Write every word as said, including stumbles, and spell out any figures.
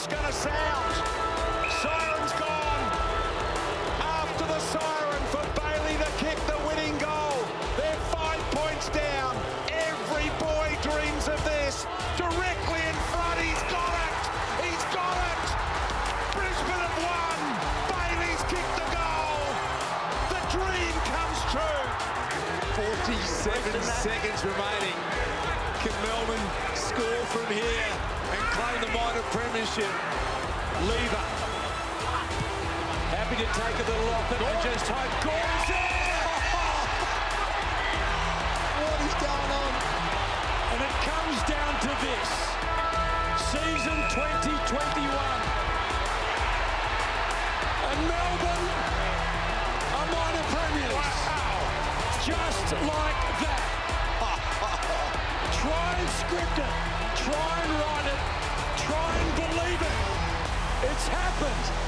it's going to sound. Siren's gone. After the siren for Bailey to kick the winning goal. They're five points down. Every boy dreams of this. Directly in front, he's got it. He's got it. Brisbane have won. Bailey's kicked the goal. The dream comes true. forty-seven seconds remaining. Can Melbourne score from here and claim the minor premiership? Lever. Happy to take a little off it and just hope Gordon's there. What is going on? And it comes down to this. Season twenty twenty-one. And Melbourne are minor premiers. Wow. Just like that. Try and script it. Try and write it. Try and believe it. It's happened.